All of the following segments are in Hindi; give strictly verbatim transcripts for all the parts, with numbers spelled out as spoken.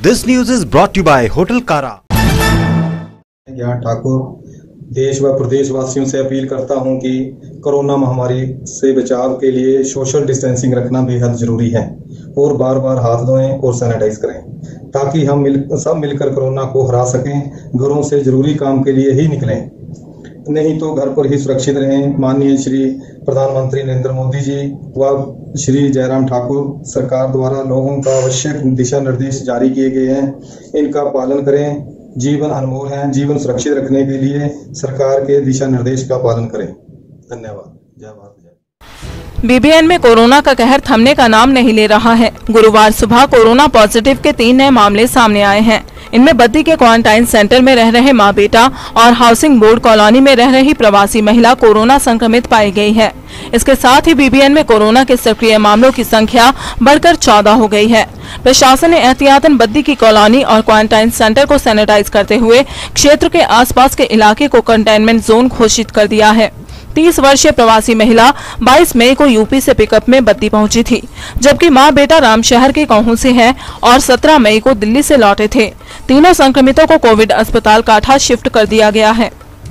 This news is brought to you by Hotel Kara. ज्ञान ठाकुर देश व प्रदेशवासियों से अपील करता हूं कि कोरोना महामारी से बचाव के लिए सोशल डिस्टेंसिंग रखना बेहद जरूरी है और बार बार हाथ धोएं और सैनिटाइज करें ताकि हम मिल सब मिलकर कोरोना को हरा सकें। घरों से जरूरी काम के लिए ही निकलें, नहीं तो घर पर ही सुरक्षित रहें। माननीय श्री प्रधानमंत्री नरेंद्र मोदी जी व श्री जयराम ठाकुर सरकार द्वारा लोगों का आवश्यक दिशा निर्देश जारी किए गए हैं, इनका पालन करें। जीवन अनमोल है, जीवन सुरक्षित रखने के लिए सरकार के दिशा निर्देश का पालन करें। धन्यवाद। जय भारत। बीबीएन में कोरोना का कहर थमने का नाम नहीं ले रहा है। गुरुवार सुबह कोरोना पॉजिटिव के तीन नए मामले सामने आए हैं। इनमें बद्दी के क्वारंटाइन सेंटर में रह रहे माँ बेटा और हाउसिंग बोर्ड कॉलोनी में रह रही प्रवासी महिला कोरोना संक्रमित पाई गई है। इसके साथ ही बीबीएन में कोरोना के सक्रिय मामलों की संख्या बढ़कर चौदह हो गई है। प्रशासन ने एहतियातन बद्दी की कॉलोनी और क्वारंटाइन सेंटर को सैनिटाइज करते हुए क्षेत्र के आसपास के इलाके को कंटेनमेंट जोन घोषित कर दिया है। तीस वर्षीय प्रवासी महिला बाईस मई को यूपी से पिकअप में बद्दी पहुंची थी, जबकि मां बेटा रामशहर के कहूं से हैं और सत्रह मई को दिल्ली से लौटे थे। तीनों संक्रमितों को कोविड अस्पताल काठा शिफ्ट कर दिया गया है।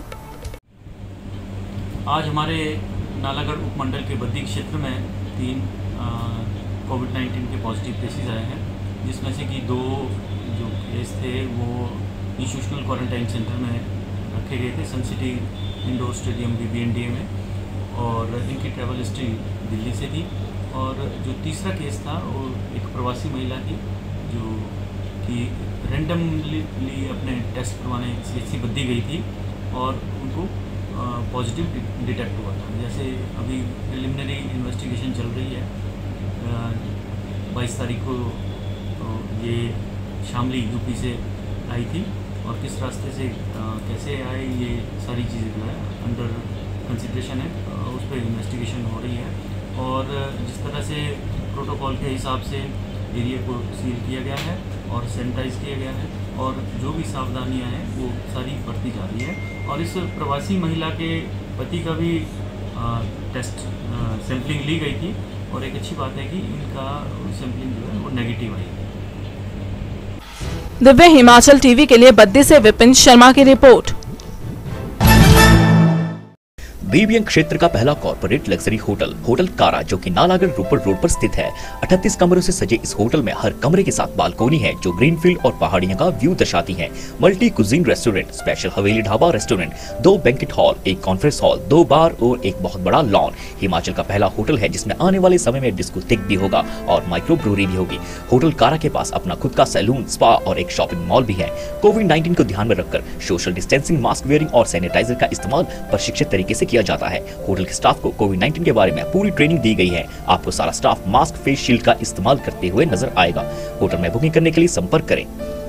आज हमारे नालागढ़ उपमंडल के बद्दी क्षेत्र में तीन कोविड नाइन्टीन के पॉजिटिव केसेस आए हैं, जिसमें से कि दो जो केस थे वो इंस्टीट्यूशनल क्वारंटाइन सेंटर में रखे गए थे, sun city indoor stadium BBNDA में, और इनकी ट्रैवल हिस्ट्री दिल्ली से थी। और जो तीसरा केस था वो एक प्रवासी महिला थी जो कि रैंडमली अपने टेस्ट करवाने सीएचसी बद्दी गई थी और उनको पॉजिटिव डिटेक्ट हुआ था। जैसे अभी प्रिलिमिनरी इन्वेस्टिगेशन चल रही है। बाईस तारीख को तो ये शामली यूपी से आई थी और किस रास्ते से आ, कैसे आए ये सारी चीज़ें जो है अंडर कंसिडरेशन है, उस पर इन्वेस्टिगेशन हो रही है। और जिस तरह से प्रोटोकॉल के हिसाब से एरिया को सील किया गया है और सैनिटाइज किया गया है और जो भी सावधानियां हैं वो सारी बरती जा रही है। और इस प्रवासी महिला के पति का भी आ, टेस्ट सैम्पलिंग ली गई थी और एक अच्छी बात है कि इनका सैम्पलिंग जो है वो नेगेटिव आई है। दिव्य हिमाचल टीवी के लिए बद्दी से विपिन शर्मा की रिपोर्ट। बीबीएन क्षेत्र का पहला कॉर्पोरेट लग्जरी होटल होटल कारा, जो कि नालागढ़ रोपड़ रोड पर स्थित है। अड़तीस कमरों से सजे इस होटल में हर कमरे के साथ बालकोनी है जो ग्रीनफील्ड और पहाड़ियों का व्यू दर्शाती है। Multi cuisine restaurant, special Haveli Dhaba restaurant, दो बैंकेट हॉल, एक कॉन्फ्रेंस हॉल, दो बार और एक बहुत बड़ा लॉन। हिमाचल का पहला होटल है जिसमें आने वाले समय में डिस्कोथेक भी होगा और माइक्रो ब्रूरी भी होगी। होटल कारा के पास अपना खुद का सैलून, स्पा और एक शॉपिंग मॉल भी है। कोविड नाइन्टीन को ध्यान में रखकर सोशल डिस्टेंसिंग, मास्क वेयरिंग और सैनिटाइजर का इस्तेमाल प्रशिक्षित तरीके से किया जाता है। होटल के स्टाफ को कोविड नाइन्टीन के बारे में पूरी ट्रेनिंग दी गई है। आपको सारा स्टाफ मास्क, फेस शील्ड का इस्तेमाल करते हुए नजर आएगा। होटल में बुकिंग करने के लिए संपर्क करें